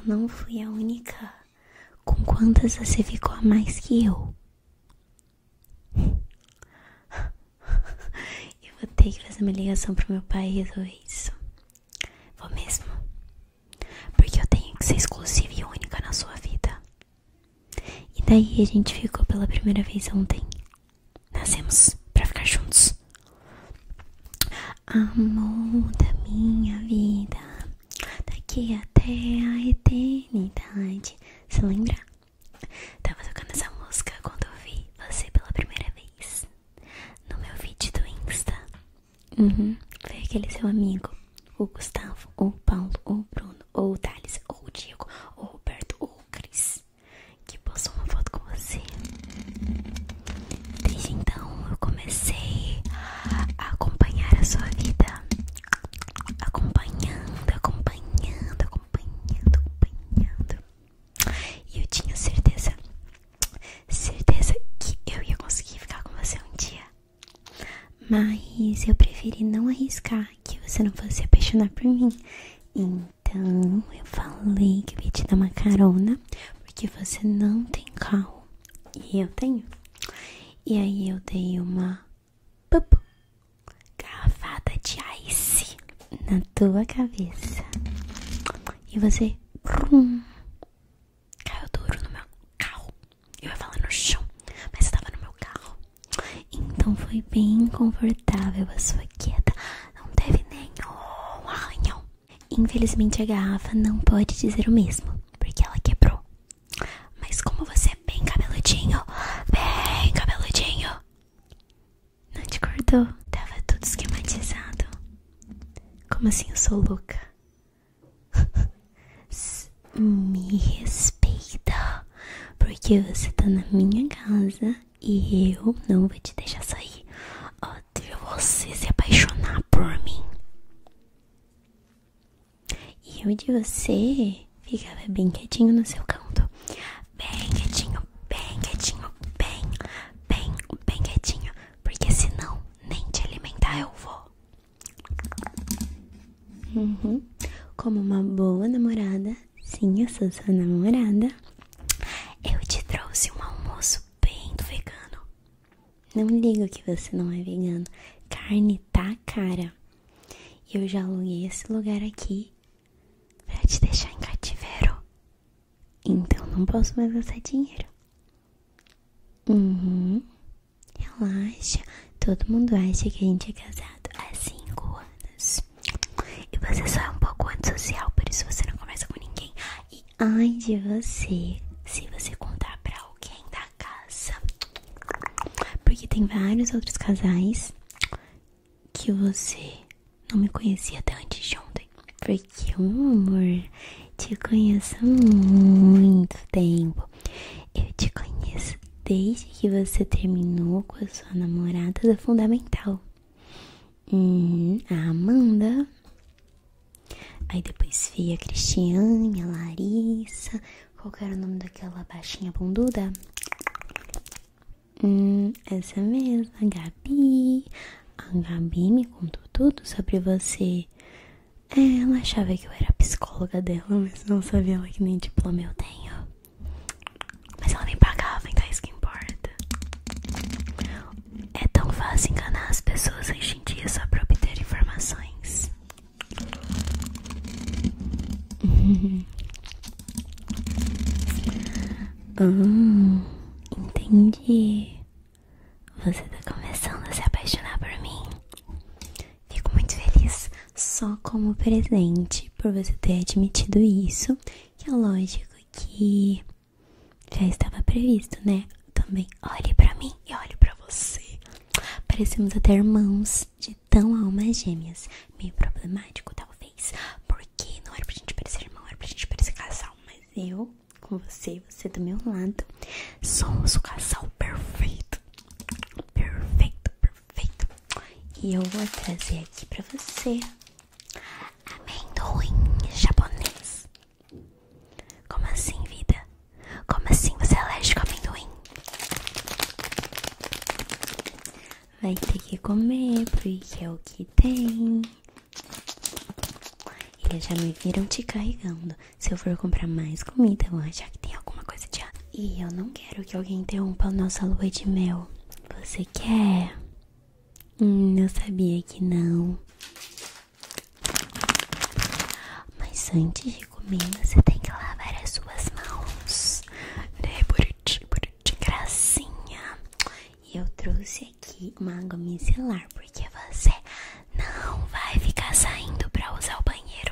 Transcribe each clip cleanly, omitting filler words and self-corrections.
não fui a única. Com quantas você ficou a mais que eu? Eu vou ter que fazer uma ligação pro meu pai e resolver isso. Vou mesmo. Porque eu tenho que ser exclusiva e única na sua vida. E daí a gente ficou pela primeira vez ontem. Nascemos pra ficar juntos. Amor da minha vida, daqui até a eternidade. Você lembra? Tava tocando essa música quando eu vi você pela primeira vez no meu vídeo do Insta. Foi aquele seu amigo, o Gustavo, ou o Paulo, ou o Bruno, ou o Thales, ou o Diego, ou o Roberto, ou o Cris, que postou uma foto com você. Desde então eu comecei a acompanhar a sua vida, acompanhando. E eu tinha certeza que eu ia conseguir ficar com você um dia. Mas eu preferi não arriscar que você não fosse se apaixonar por mim. Então eu falei que eu ia te dar uma carona, porque você não tem carro e eu tenho. E aí eu dei uma garrafada de Esse na tua cabeça. E você caiu duro no meu carro. Eu ia falar no chão, mas estava no meu carro. Então foi bem confortável a sua queda. Não teve nenhum arranhão. Infelizmente a garrafa não pode dizer o mesmo, porque ela quebrou. Mas como você é bem cabeludinho, não te cortou. Tava tudo esquematizado. Como assim eu sou louca? Me respeita, porque você tá na minha casa e eu não vou te deixar sair até você se apaixonar por mim. E eu de você ficava bem quietinho no seu canto. Bem quietinho, bem quietinho. Porque senão nem te alimentar eu vou. Como uma boa namorada, sim, eu sou sua namorada, eu te trouxe um almoço bem do vegano. Não ligo que você não é vegano. Carne tá cara. E eu já aluguei esse lugar aqui pra te deixar em cativeiro. Então não posso mais gastar dinheiro. Relaxa. Todo mundo acha que a gente é casado há 5 anos. E você só é um pouco antissocial, por isso você não conversa com ninguém. E ai de você, se você contar pra alguém da casa. Porque tem vários outros casais que você não me conhecia até antes de ontem. Porque, meu amor, te conheço há muito tempo. Eu te conheço desde que você terminou com a sua namorada da Fundamental. A Amanda. Aí depois veio a Cristiane, a Larissa. Qual que era o nome daquela baixinha bunduda? Essa mesma, a Gabi. A Gabi me contou tudo sobre você. Ela achava que eu era psicóloga dela, mas não sabia ela que nem diploma eu tenho. Mas ela me pagava, então é isso que importa. É tão fácil enganar as pessoas hoje em dia só pra obter informações. Entendi. Você tá começando a se apaixonar por mim. Fico muito feliz. Só como presente por você ter admitido isso. Que é lógico que já estava previsto, né? Também olhe pra mim e olhe pra você. Parecemos até irmãos de tão almas gêmeas. Meio problemático, talvez. Porque não era pra gente parecer irmão, era pra gente parecer casal. Mas eu, com você do meu lado, somos o casal perfeito. Perfeito. E eu vou trazer aqui pra você amendoim japonês. Como assim, vida? Como assim você é alérgico a amendoim? Vai ter que comer, porque é o que tem. Eles já me viram te carregando. Se eu for comprar mais comida, vão achar que tem alguma coisa de errado. E eu não quero que alguém interrompa a nossa lua de mel. Você quer? Eu sabia que não. Mas antes de comer, você tem que lavar as suas mãos. Né, bonitinho, gracinha. E eu trouxe aqui uma água micelar, porque você não vai ficar saindo pra usar o banheiro.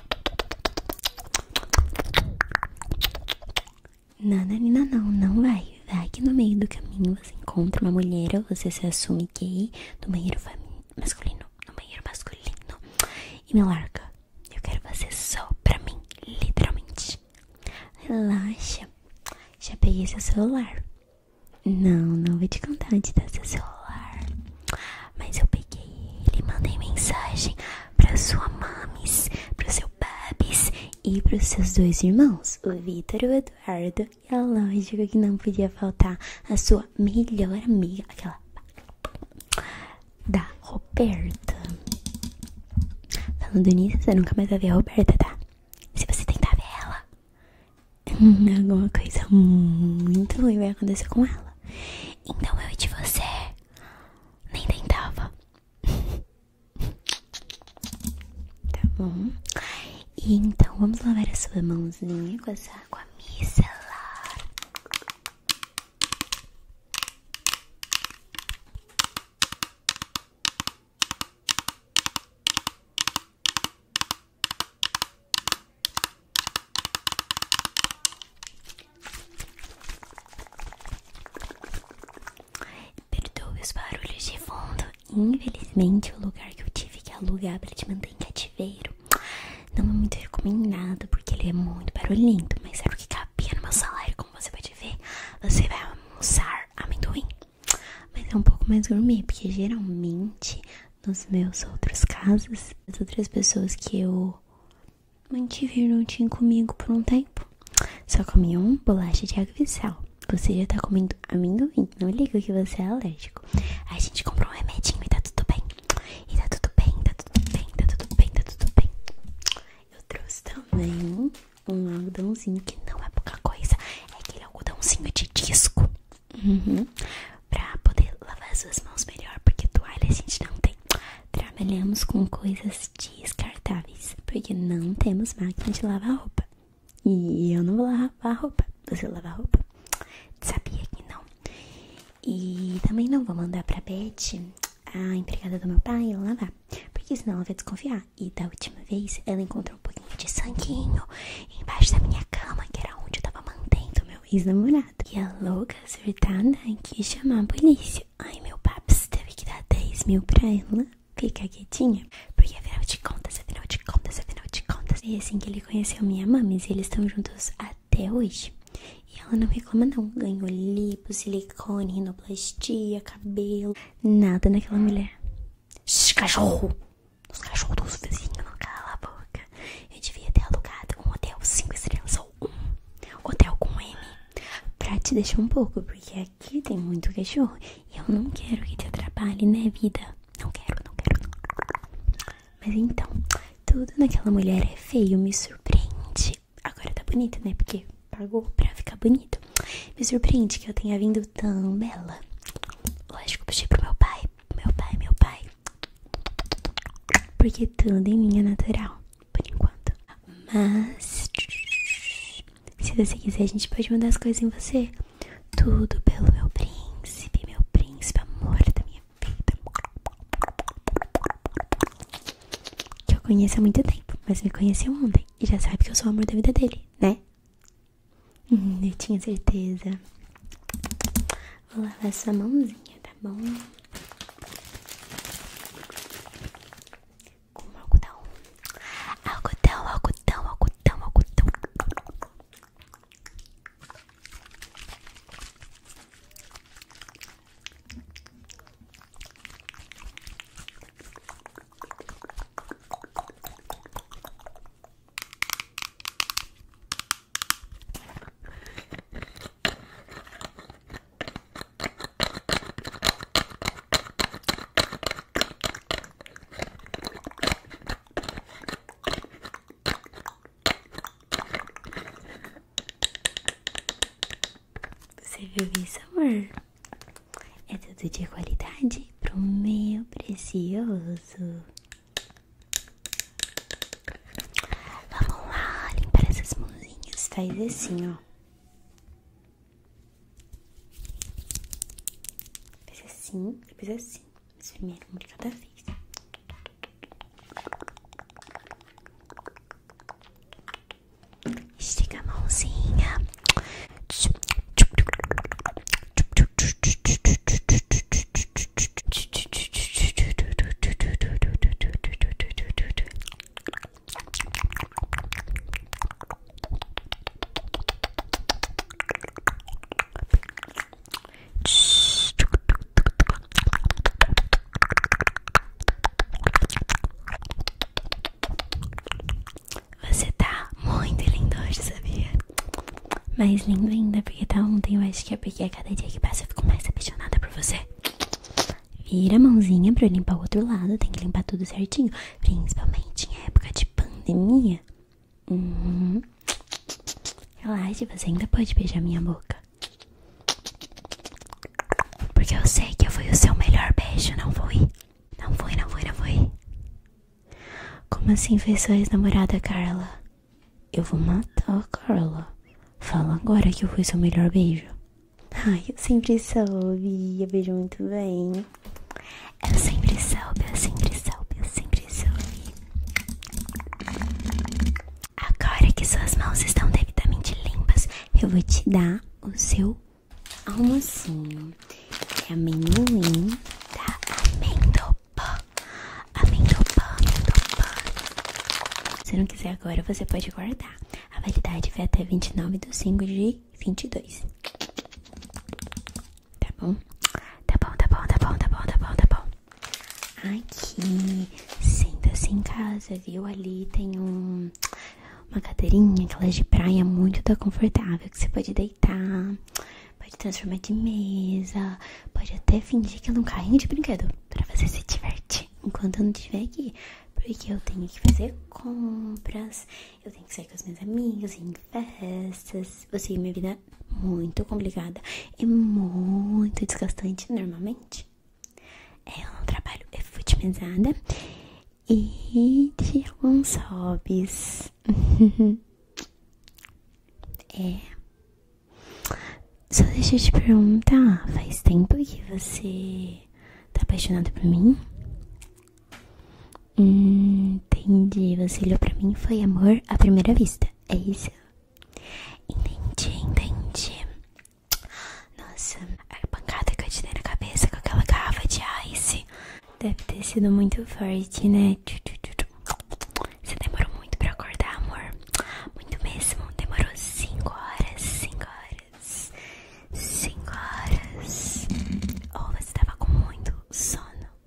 Não vai. Vai que no meio do caminho você encontra uma mulher ou você se assume gay no banheiro masculino. No banheiro masculino. E me larga. Eu quero você só pra mim, literalmente. Relaxa. Já peguei seu celular. Não vou te contar onde tá seu celular. Mas eu peguei ele e mandei mensagem pra sua mamis, pro seu babis e pros seus dois irmãos, o Vitor e o Eduardo. E é lógico que não podia faltar a sua melhor amiga, aquela da Roberta. Falando nisso, você nunca mais vai ver a Roberta, tá? Se você tentar ver ela, alguma coisa muito ruim vai acontecer com ela. Então eu e você nem tentava. Tá bom? E então vamos lavar a sua mãozinha com essa água micelar. Perdoe os barulhos de fundo. Infelizmente o lugar que eu tive que alugar pra te manter em cativeiro não é muito recomendado, porque ele é muito barulhento. Mas era o que cabia no meu salário, como você pode ver. Você vai almoçar amendoim. Mas é um pouco mais gourmet, porque geralmente nos meus outros casos, as outras pessoas que eu mantive juntinho comigo por um tempo só comiam bolacha de água e sal. Você já tá comendo amendoim. Não liga que você é alérgico. A gente comprou um remedinho e tá tudo bem. E tá tudo bem, tá tudo bem, tá tudo bem, tá tudo bem. Eu trouxe também um algodãozinho que não é pouca coisa. É aquele algodãozinho de disco. Pra poder lavar as suas mãos melhor, porque toalha a gente não tem. Trabalhamos com coisas descartáveis, porque não temos máquina de lavar roupa. E eu não vou lavar roupa. Você lava roupa? Sabia que não. E também não vou mandar pra Beth, a empregada do meu pai, lavar, porque senão ela vai desconfiar. E da última vez ela encontrou um pouquinho de sanguinho embaixo da minha cama, que era onde eu tava mantendo meu ex-namorado. E a louca surtada quis chamar a polícia. Ai, meu paps teve que dar 10 mil pra ela ficar quietinha, porque afinal de contas, é assim que ele conheceu minha mamis. E eles estão juntos até hoje. E ela não reclama não. Ganhou lipo, silicone, rinoplastia, cabelo. Nada naquela mulher. Shhh, cachorro! Os cachorros dos vizinhos, não cala a boca. Eu devia ter alugado um hotel 5 estrelas ou um hotel com M pra te deixar um pouco, porque aqui tem muito cachorro. E eu não quero que te atrapalhe, né, vida? Não quero. Mas então, tudo naquela mulher é feio, me surpreende. Agora tá bonita, né? Porque pagou pra ficar bonito. Me surpreende que eu tenha vindo tão bela. Lógico, puxei pro meu pai. Porque tudo em mim é natural, por enquanto. Mas se você quiser, a gente pode mandar as coisas em você. Tudo pelo meu príncipe, amor da minha vida. Que eu conheço há muito tempo, mas me conheceu ontem. E já sabe que eu sou o amor da vida dele, né? Eu tinha certeza. Vou lavar sua mãozinha, tá bom? Com algodão. viu isso, amor? É tudo de qualidade pro meu precioso. Vamos lá, limpar essas mãozinhas. Faz assim, ó. Faz assim, depois assim. Mas primeiro, um de cada vez. Estica a mãozinha. Você tá muito lindo hoje, sabia? Mais lindo ainda, porque tá ontem. Eu acho que é porque a cada dia que passa eu fico mais apaixonada por você. Vira a mãozinha pra eu limpar o outro lado. Tem que limpar tudo certinho, principalmente em época de pandemia. Relaxa, você ainda pode beijar minha boca. Porque eu sei que eu fui o seu melhor beijo, não fui? Não fui. Como assim foi sua ex-namorada, Carla? Eu vou matar a Carla. Fala agora que eu fui seu melhor beijo. Ai, eu sempre soube. Eu beijo muito bem. Eu sempre soube. Agora que suas mãos estão devidamente limpas, eu vou te dar o seu almocinho. É amendoim da amêndoa. Se não quiser agora, você pode guardar. A validade vai até 29/5/22. Tá bom? Aqui, senta-se em casa, viu? Ali tem uma cadeirinha, aquela de praia muito confortável, que você pode deitar, pode transformar de mesa, pode até fingir que é um carrinho de brinquedo, pra você se divertir enquanto eu não estiver aqui. Porque eu tenho que fazer compras, eu tenho que sair com as minhas amigas, em festas. Eu sei, minha vida é muito complicada e muito desgastante normalmente. Eu não trabalho, é futimizada e de alguns hobbies. Só deixa eu te perguntar, faz tempo que você tá apaixonada por mim? Entendi, você olhou pra mim e foi amor à primeira vista, é isso? Entendi. Nossa, a pancada que eu te dei na cabeça com aquela garrafa de Esse deve ter sido muito forte, né? Você demorou muito pra acordar, amor. Muito mesmo, demorou 5 horas. 5 horas. Ou você tava com muito sono?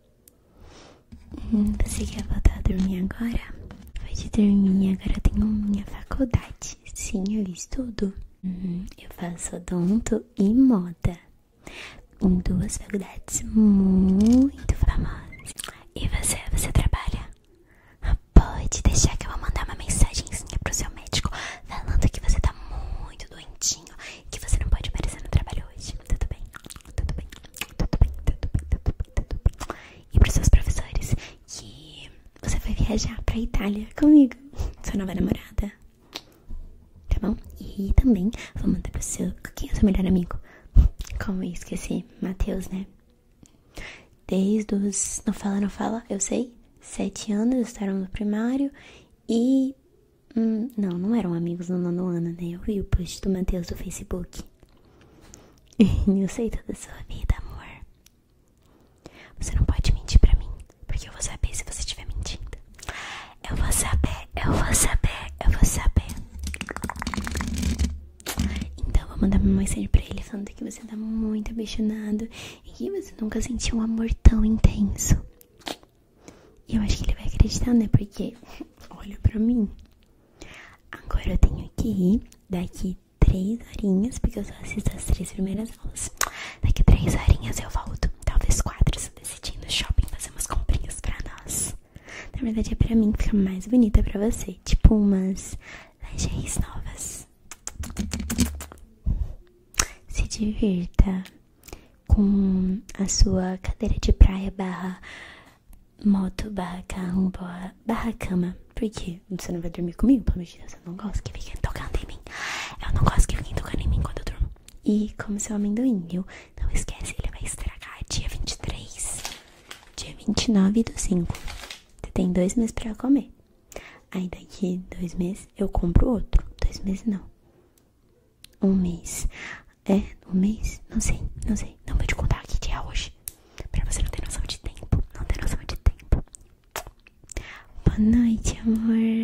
Você quer voltar a dormir agora? Pode dormir, agora eu tenho minha faculdade. Sim, eu estudo. Eu faço odonto e moda em 2 faculdades muito famosas. E você trabalha? Pode deixar que eu vou mandar uma mensagenzinha pro seu médico falando que você tá muito doentinho e que você não pode aparecer no trabalho hoje. Tudo bem? E pros seus professores que você vai viajar pra Itália comigo, sua nova namorada. Tá bom? E também vou mandar pro seu... Quem é o seu melhor amigo? Como eu esqueci? Matheus, né? Desde os... Não fala, eu sei. 7 anos, estavam no primário. E... não eram amigos no 9º ano, né? Eu vi o post do Matheus do Facebook. Eu sei toda a sua vida, amor. Você não pode mentir pra mim, porque eu vou saber se você estiver mentindo. Eu vou saber. Então vou mandar uma mensagem pra ele falando que você tá muito apaixonado e que você nunca sentiu um amor tão intenso. E eu acho que ele vai acreditar, né? Porque olha pra mim. Agora eu tenho que ir daqui 3 horinhas, porque eu só assisto as 3 primeiras aulas. Daqui 3 horinhas eu volto. Talvez 4, se eu decidir no shopping fazer umas comprinhas pra nós. Na verdade é pra mim ficar mais bonita pra você. Tipo umas lingeries novas. Se divirta com a sua cadeira de praia barra moto, barra carro, barra cama. Porque você não vai dormir comigo, pelo amor de Deus. Eu não gosto que fiquem tocando em mim. Eu não gosto que fiquem tocando em mim quando eu durmo. E como seu amendoim, viu? Não esquece, ele vai estragar dia 23, dia 29/5. Você tem 2 meses pra comer. Aí daqui 2 meses eu compro outro. 2 meses não. 1 mês. É, 1 mês? Não sei. Não vou te contar que dia é hoje. Pra você não ter noção de tempo. Não ter noção de tempo. Boa noite, amor.